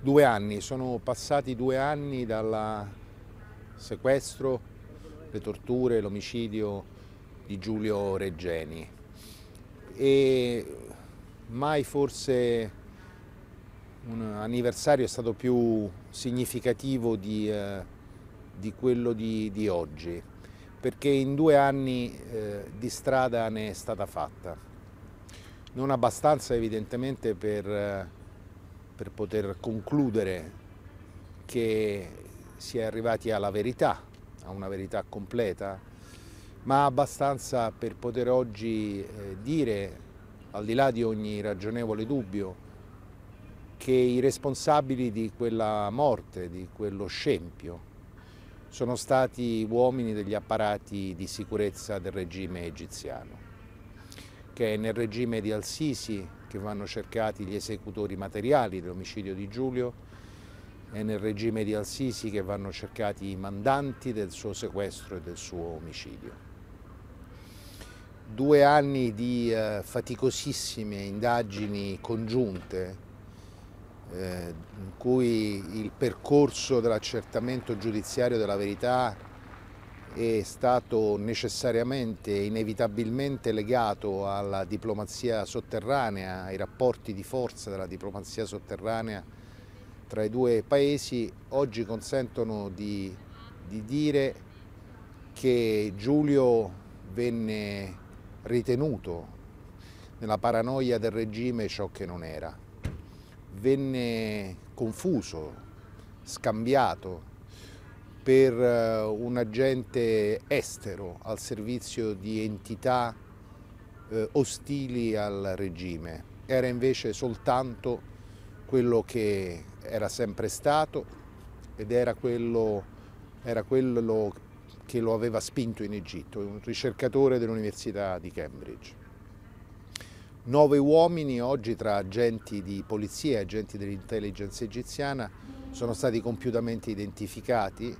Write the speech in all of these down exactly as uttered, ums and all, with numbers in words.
Due anni, sono passati due anni dal sequestro, le torture, l'omicidio di Giulio Regeni e mai forse un anniversario è stato più significativo di, eh, di quello di, di oggi, perché in due anni eh, di strada ne è stata fatta. Non abbastanza evidentemente per, eh, per poter concludere che si è arrivati alla verità, a una verità completa, ma abbastanza per poter oggi eh, dire, al di là di ogni ragionevole dubbio, che i responsabili di quella morte, di quello scempio, sono stati uomini degli apparati di sicurezza del regime egiziano, che è nel regime di Al-Sisi che vanno cercati gli esecutori materiali dell'omicidio di Giulio, è nel regime di Al-Sisi che vanno cercati i mandanti del suo sequestro e del suo omicidio. Due anni di eh, faticosissime indagini congiunte eh, in cui il percorso dell'accertamento giudiziario della verità è stato necessariamente, inevitabilmente legato alla diplomazia sotterranea, ai rapporti di forza della diplomazia sotterranea tra i due paesi, oggi consentono di, di dire che Giulio venne ritenuto nella paranoia del regime ciò che non era, venne confuso, scambiato per un agente estero al servizio di entità eh, ostili al regime. Era invece soltanto quello che era sempre stato ed era quello, era quello che lo aveva spinto in Egitto, un ricercatore dell'Università di Cambridge. Nove uomini oggi tra agenti di polizia e agenti dell'intelligence egiziana sono stati compiutamente identificati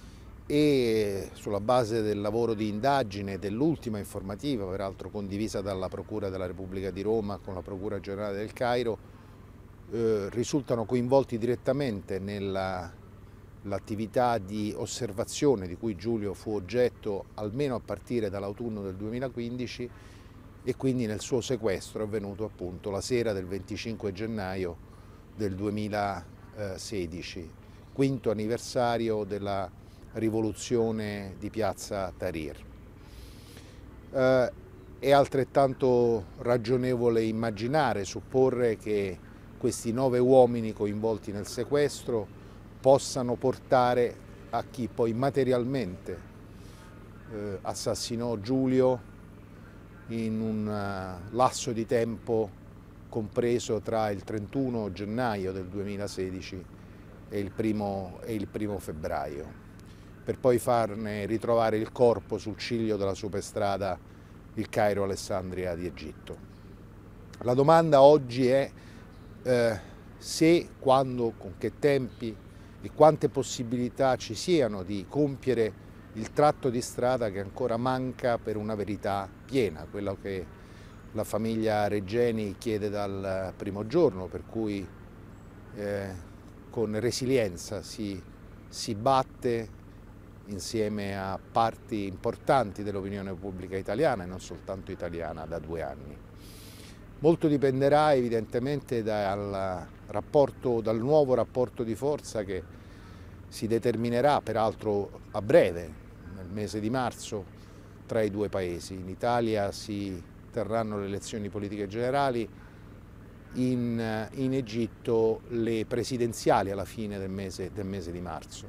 e sulla base del lavoro di indagine dell'ultima informativa, peraltro condivisa dalla Procura della Repubblica di Roma con la Procura Generale del Cairo, eh, risultano coinvolti direttamente nell'attività di osservazione di cui Giulio fu oggetto almeno a partire dall'autunno del duemilaquindici e quindi nel suo sequestro avvenuto appunto la sera del venticinque gennaio del duemilasedici, quinto anniversario della rivoluzione di piazza Tahrir. Eh, è altrettanto ragionevole immaginare, supporre che questi nove uomini coinvolti nel sequestro possano portare a chi poi materialmente eh, assassinò Giulio in un uh, lasso di tempo compreso tra il trentuno gennaio del duemilasedici e il primo, e il primo febbraio, per poi farne ritrovare il corpo sul ciglio della superstrada il Cairo-Alessandria di Egitto. La domanda oggi è eh, se, quando, con che tempi e quante possibilità ci siano di compiere il tratto di strada che ancora manca per una verità piena, quella che la famiglia Regeni chiede dal primo giorno, per cui eh, con resilienza si, si batte insieme a parti importanti dell'opinione pubblica italiana e non soltanto italiana da due anni. Molto dipenderà evidentemente dal, rapporto, dal nuovo rapporto di forza che si determinerà peraltro a breve, nel mese di marzo, tra i due paesi. In Italia si terranno le elezioni politiche generali, in, in Egitto le presidenziali alla fine del mese, del mese di marzo.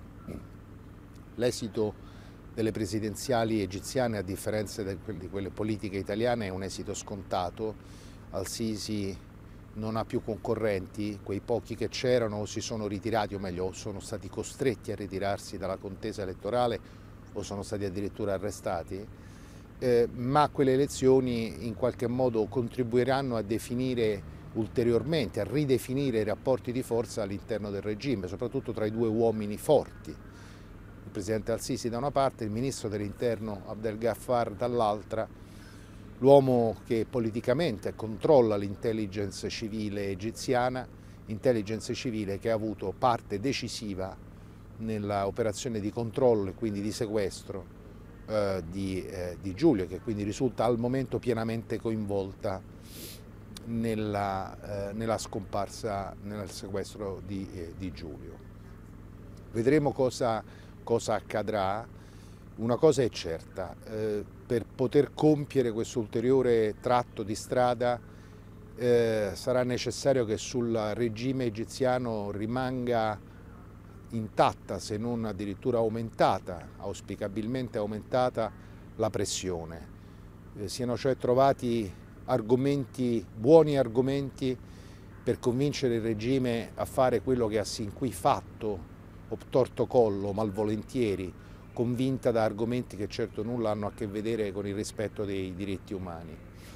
L'esito delle presidenziali egiziane, a differenza di quelle politiche italiane, è un esito scontato. Al-Sisi non ha più concorrenti, quei pochi che c'erano o si sono ritirati, o meglio sono stati costretti a ritirarsi dalla contesa elettorale o sono stati addirittura arrestati, eh, ma quelle elezioni in qualche modo contribuiranno a definire ulteriormente, a ridefinire i rapporti di forza all'interno del regime, soprattutto tra i due uomini forti, il presidente Al-Sisi da una parte, il ministro dell'interno Abdel Ghaffar dall'altra, l'uomo che politicamente controlla l'intelligence civile egiziana intelligence civile che ha avuto parte decisiva nella operazione di controllo e quindi di sequestro eh, di, eh, di Giulio, che quindi risulta al momento pienamente coinvolta nella, eh, nella scomparsa, nel sequestro di, eh, di Giulio. Vedremo cosa, cosa accadrà. Una cosa è certa, eh, per poter compiere questo ulteriore tratto di strada eh, sarà necessario che sul regime egiziano rimanga intatta, se non addirittura aumentata, auspicabilmente aumentata, la pressione. Eh, siano cioè trovati argomenti, buoni argomenti per convincere il regime a fare quello che ha sin qui fatto, obtorto collo, malvolentieri, convinta da argomenti che certo nulla hanno a che vedere con il rispetto dei diritti umani.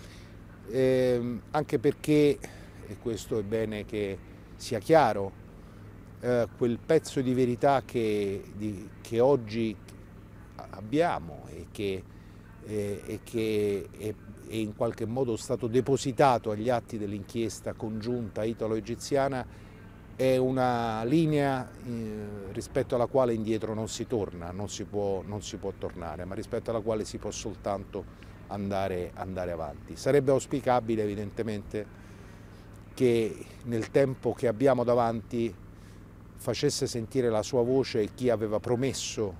Eh, anche perché, e questo è bene che sia chiaro, eh, quel pezzo di verità che, di, che oggi abbiamo e che, eh, e che è, è in qualche modo stato depositato agli atti dell'inchiesta congiunta italo-egiziana è una linea eh, rispetto alla quale indietro non si torna, non si può, non si può tornare, ma rispetto alla quale si può soltanto andare, andare avanti. Sarebbe auspicabile evidentemente che nel tempo che abbiamo davanti facesse sentire la sua voce chi aveva promesso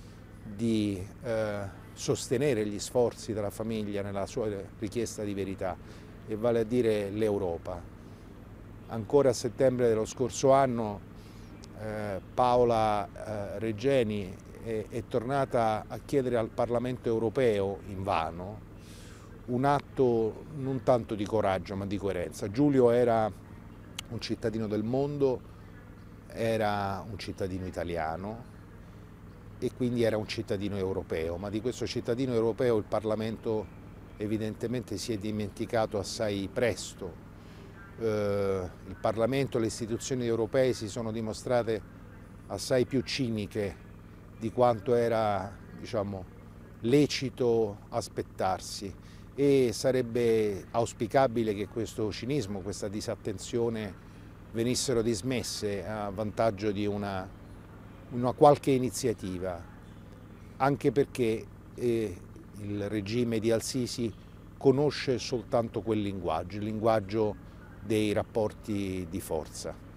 di eh, sostenere gli sforzi della famiglia nella sua richiesta di verità, e vale a dire l'Europa. Ancora a settembre dello scorso anno eh, Paola eh, Regeni è, è tornata a chiedere al Parlamento europeo, invano, un atto non tanto di coraggio ma di coerenza. Giulio era un cittadino del mondo, era un cittadino italiano e quindi era un cittadino europeo, ma di questo cittadino europeo il Parlamento evidentemente si è dimenticato assai presto. Uh, il Parlamento e le istituzioni europee si sono dimostrate assai più ciniche di quanto era, diciamo, lecito aspettarsi, e sarebbe auspicabile che questo cinismo, questa disattenzione venissero dismesse a vantaggio di una, una qualche iniziativa, anche perché eh, il regime di Al-Sisi conosce soltanto quel linguaggio, il linguaggio dei rapporti di forza.